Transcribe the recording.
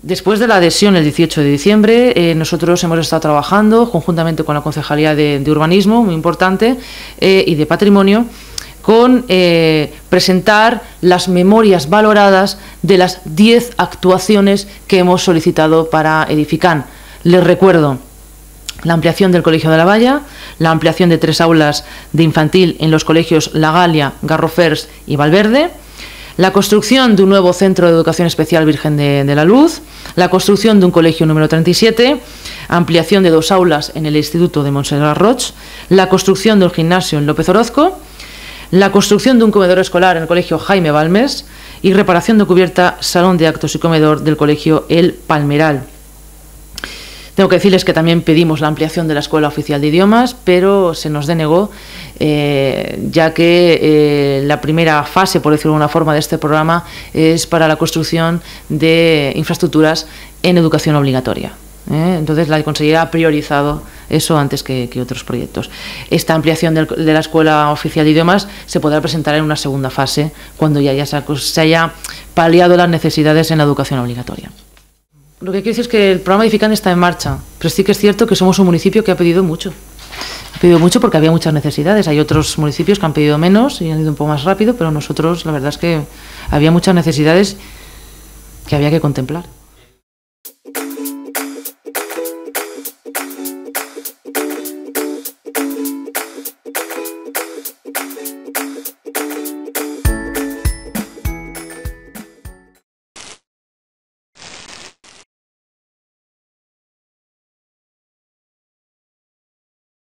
Después de la adhesión el 18 de diciembre, nosotros hemos estado trabajando conjuntamente con la Concejalía de Urbanismo, muy importante, y de Patrimonio, con presentar las memorias valoradas de las 10 actuaciones que hemos solicitado para Edifican. Les recuerdo la ampliación del Colegio de la Valla, la ampliación de 3 aulas de infantil en los colegios La Galia, Garrofers y Valverde, la construcción de un nuevo centro de educación especial Virgen de la Luz, la construcción de un colegio número 37, ampliación de 2 aulas en el Instituto de Montserrat Roig, la construcción de un gimnasio en López Orozco, la construcción de un comedor escolar en el colegio Jaime Balmes y reparación de cubierta, salón de actos y comedor del colegio El Palmeral. Tengo que decirles que también pedimos la ampliación de la Escuela Oficial de Idiomas, pero se nos denegó, ya que la primera fase, por decirlo de alguna forma, de este programa es para la construcción de infraestructuras en educación obligatoria. Entonces la consejera ha priorizado eso antes que otros proyectos. Esta ampliación de la Escuela Oficial de Idiomas se podrá presentar en una segunda fase, cuando ya se haya paliado las necesidades en la educación obligatoria. Lo que quiero decir es que el programa Edifican está en marcha, pero sí que es cierto que somos un municipio que ha pedido mucho. Ha pedido mucho porque había muchas necesidades. Hay otros municipios que han pedido menos y han ido un poco más rápido, pero nosotros la verdad es que había muchas necesidades que había que contemplar.